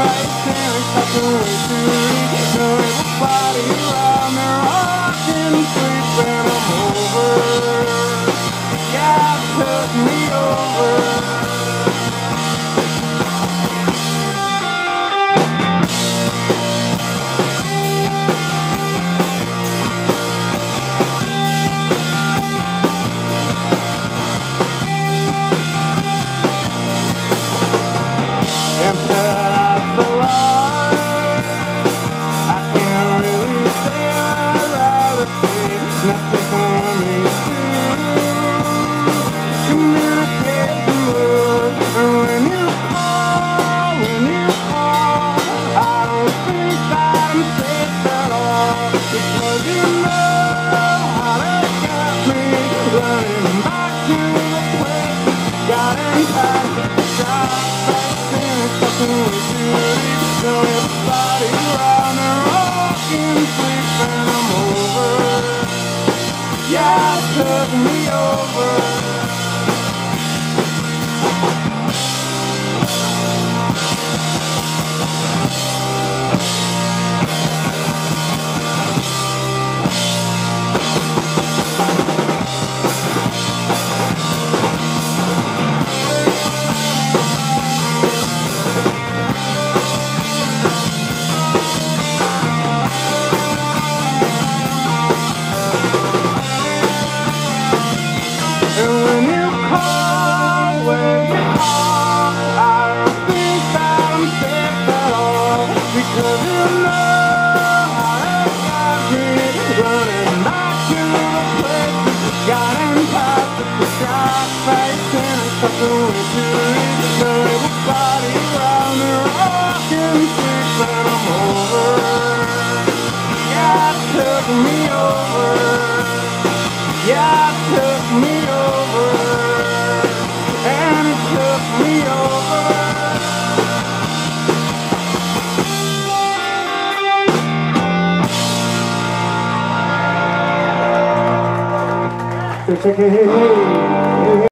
facing something to reach. No everybody around me rocking, sleeping, I'm over. Yeah, it took me over. Everybody around me rocking, sleeping, I'm over. Yeah, it took me over. And when you call, I don't think that I'm safe at all. Because you know how it got me running back to the place that got impacted. The sky facing something way too reach. So everybody around me rocking, sleeping, I'm over. Yeah, it took me over. Yeah, it took me over, and it took me over. So check it, hey.